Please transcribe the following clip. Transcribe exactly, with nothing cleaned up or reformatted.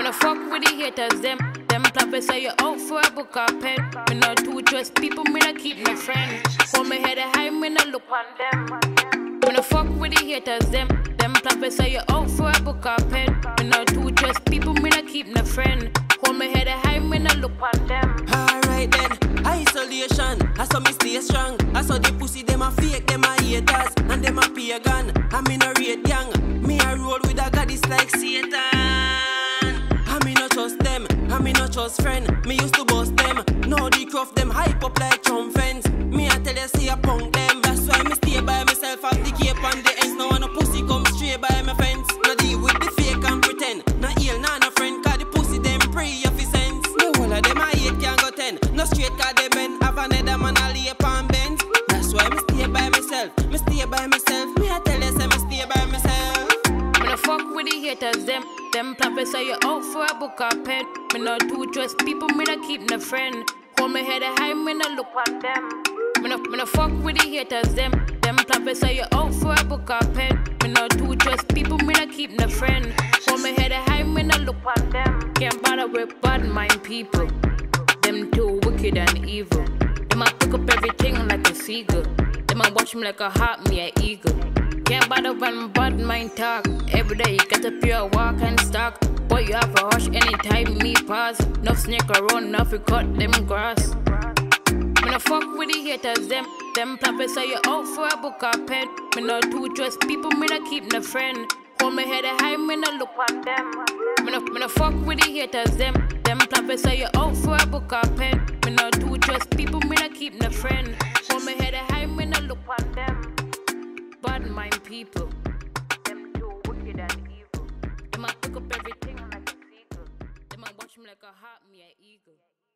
Wanna fuck with the haters, them. Them ploppers say you out for a book or pen. Me not too trust people, me not keep my friend. Hold me head high, me not look on them. Wanna fuck with the haters, them. Them ploppers say you out for a book or pen. Me not too trust people, me not keep my friend. Hold me head high, me not look on them. Alright then, isolation. I saw me stay strong. I saw the pussy, them a fake, them a haters, and them a pagan. I'm in a rate gang. Me a roll with a goddess like Satan. I me no trust them, I me no trust friend. Me used to bust them. Now the cruff them hype up like Trump fence. Me I tell you see a punk them. That's why me stay by myself at the cape and the ends. Now no pussy come straight by my fence. No deal with the fake and pretend. No ill, nah no friend. Cause the pussy them pray of his sense. No whole of them I hate can't go ten. No straight cause they bend. Have another man a lay upon bends. That's why me stay by myself. Me stay by myself. Me I tell you say me stay by myself. Wanna fuck with the haters, them. Them ploppers say you out for a book or pen. Me not too trust people, me not keep no friend. Hold me head high, me not look on them. Me not, me not fuck with the haters, them. Them ploppers say you out for a book or pen. Me not too trust people, me not keep no friend. Hold me head high, me not look on them. Can't bother with bad mind people. Them too wicked and evil. Them a pick up everything like a seagull. Them a watch me like a hawk, me a eagle. Can't bother when bad mind talk. Every day you get up here, walk and stalk. Boy, you have a rush anytime me pass. No snake around, nothing cut them grass. Me no fuck with the haters, them. Them ploppers say you out for a book or pen. Me no too trust people, me no keep no friend. Hold me head high, me no look on them. Me no, me no fuck with the haters, them. Them ploppers say you out for a book or pen. Me no too trust people, me no keep no friend. Hold me head high, me no look on them. Bad mind people. Them too wicked and evil. Them a pick up everything like a seagull. Them a watch me like a hawk, me a eagle.